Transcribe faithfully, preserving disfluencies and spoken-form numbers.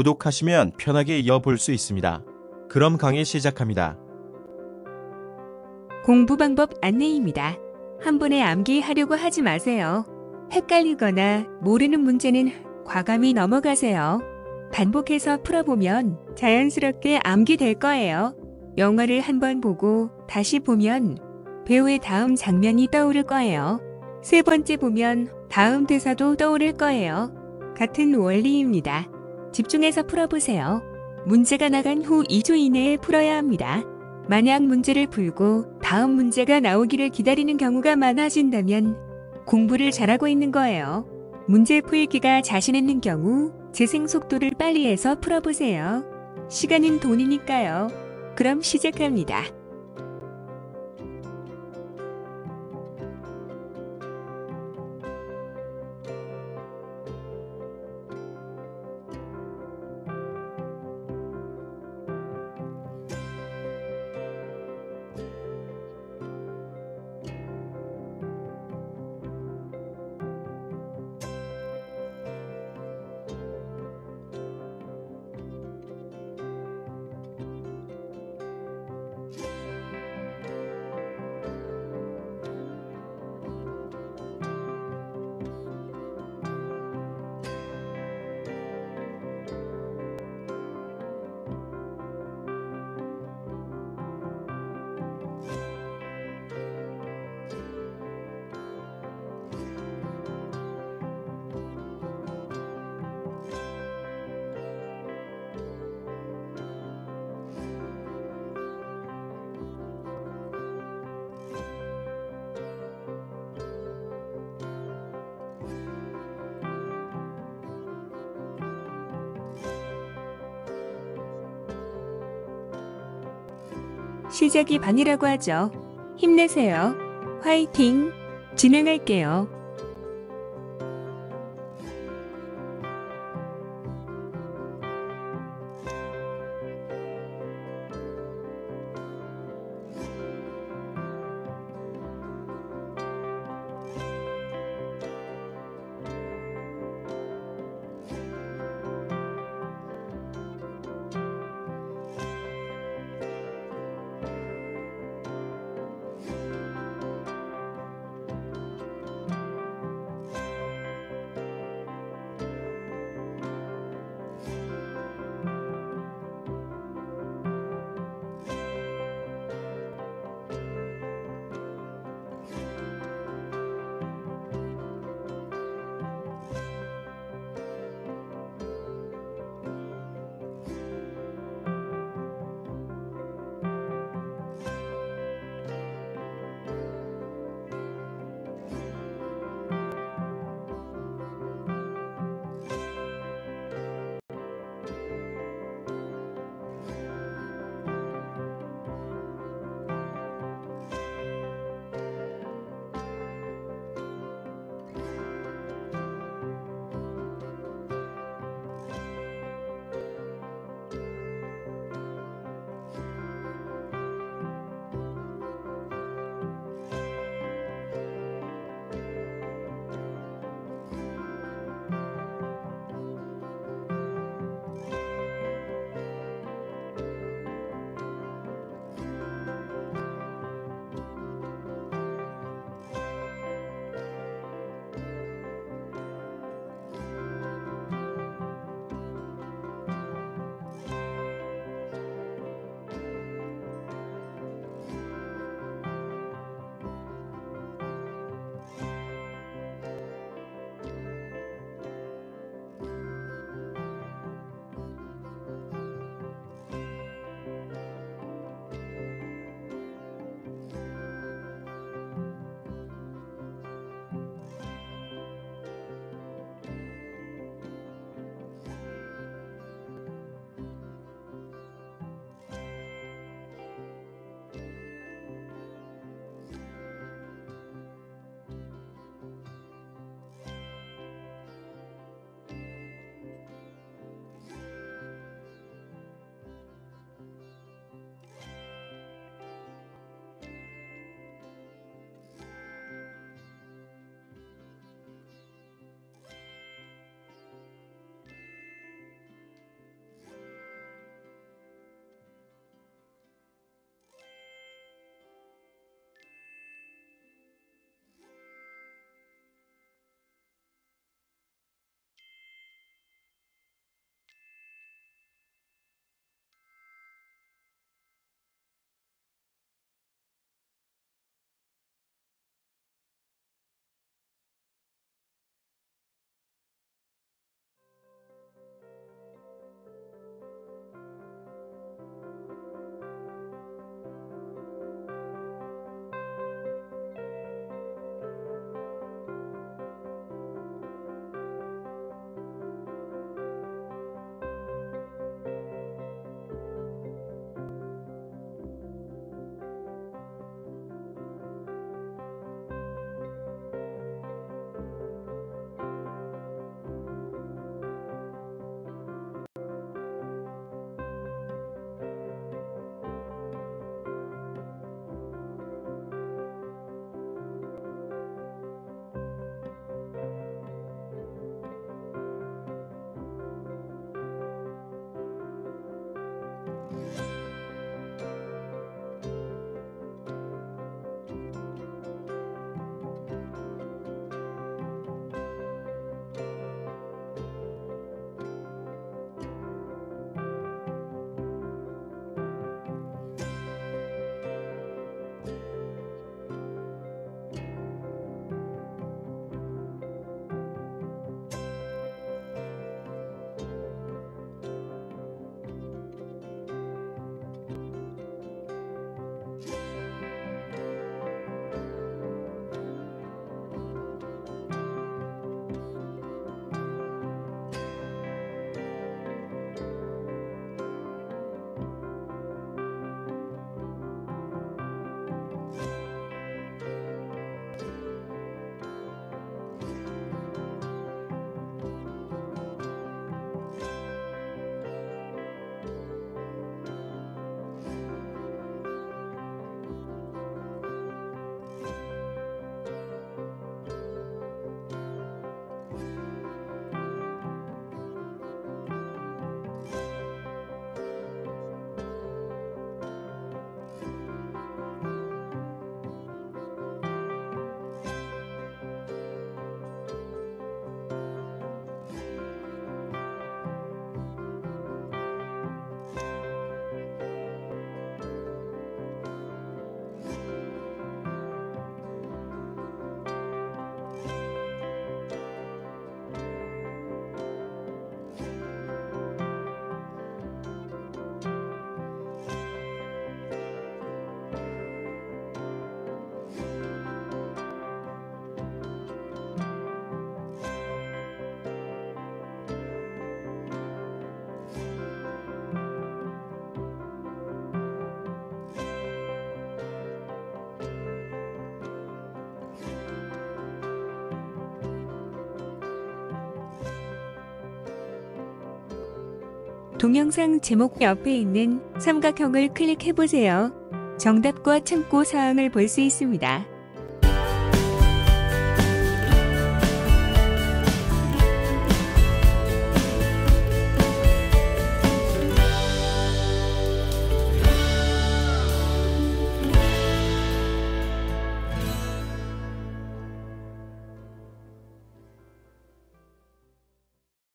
구독하시면 편하게 이어볼 수 있습니다. 그럼 강의 시작합니다. 공부 방법 안내입니다. 한 번에 암기하려고 하지 마세요. 헷갈리거나 모르는 문제는 과감히 넘어가세요. 반복해서 풀어보면 자연스럽게 암기될 거예요. 영화를 한 번 보고 다시 보면 배우의 다음 장면이 떠오를 거예요. 세 번째 보면 다음 대사도 떠오를 거예요. 같은 원리입니다. 집중해서 풀어보세요. 문제가 나간 후 이 초 이내에 풀어야 합니다. 만약 문제를 풀고 다음 문제가 나오기를 기다리는 경우가 많아진다면 공부를 잘하고 있는 거예요. 문제 풀기가 자신 있는 경우 재생 속도를 빨리 해서 풀어보세요. 시간은 돈이니까요. 그럼 시작합니다. 시작이 반이라고 하죠. 힘내세요. 화이팅! 진행할게요. 동영상 제목 옆에 있는 삼각형을 클릭해보세요. 정답과 참고 사항을 볼 수 있습니다.